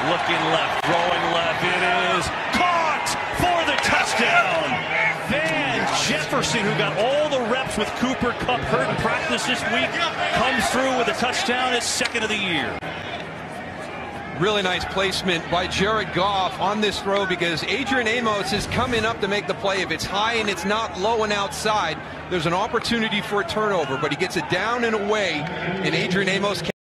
Looking left, throwing left. It is caught for the touchdown. Jefferson, who got all the reps with Cooper Kupp hurt in practice this week, comes through with a touchdown, his second of the year. Really nice placement by Jared Goff on this throw, because Adrian Amos is coming up to make the play. If it's high and it's not low and outside, there's an opportunity for a turnover, but he gets it down and away, and Adrian Amos